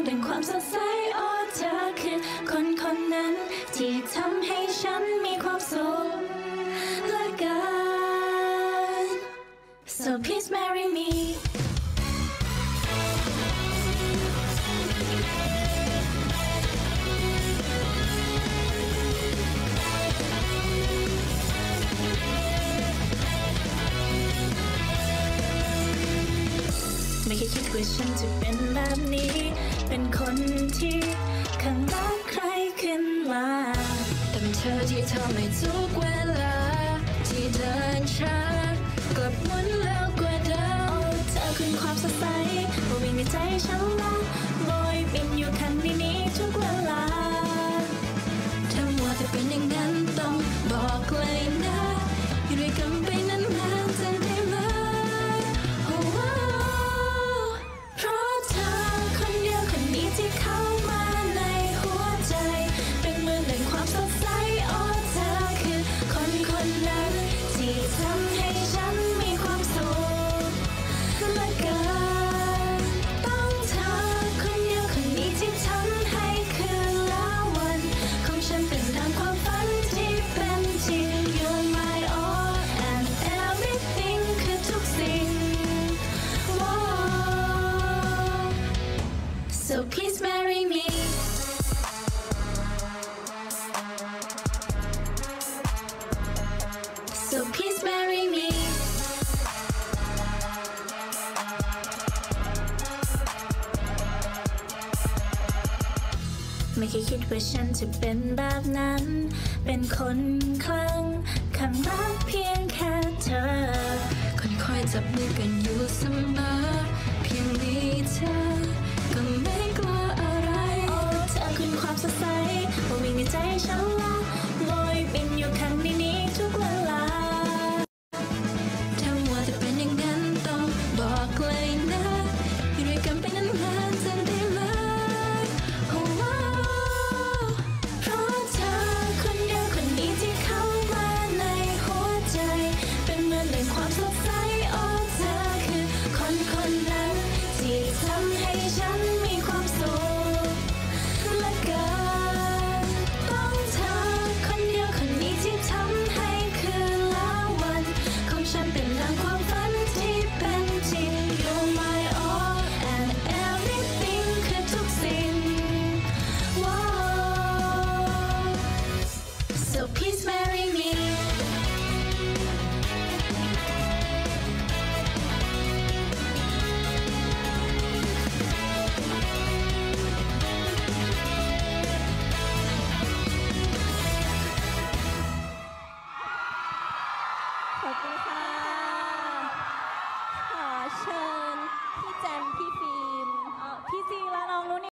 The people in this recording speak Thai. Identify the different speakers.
Speaker 1: นเป็นความสดใสโอ้เธอคือคนคนนั้นที่ทำให้ฉันมีความสุขเหลือเกิน so please marry meไม่เคยคิดว่าฉันจะเป็นแบบนี้ เป็นคนที่ข้างรักใครขึ้นมาแต่เป็นเธอที่ทำให้ทุกเวลาที่เดินช้ากลับหมุนแล้วกว่าเดิมโอ้เธอคือความสดใสว่าวิ่งในใจฉันละลอยบินอยู่ข้างในนี้ทุกเวลาถ้ามัวแต่เป็นอย่างนั้นต้องบอกเลยนะอยู่ด้วยกันไปนานๆจะได้ไหมที่เข้ามาในหัวใจเป็นเหมือนแหล่งความสดใสโอ้เธอคือคนคนนั้นที่ทำให้ฉันมีความสุขเหลือเกินต้องเธอคนเดียวคนนี้ที่ทำให้คืนและวันของฉันเป็นดังความฝันที่เป็นจริง You're my all and everything คือทุกสิ่ง So please marry me So please marry me ไม่เคยคิดว่าฉันจะเป็นแบบนั้น เป็นคนคลั่งข้างรักเพียงแค่เธอคนคอยจับมือกันอยู่เสมอ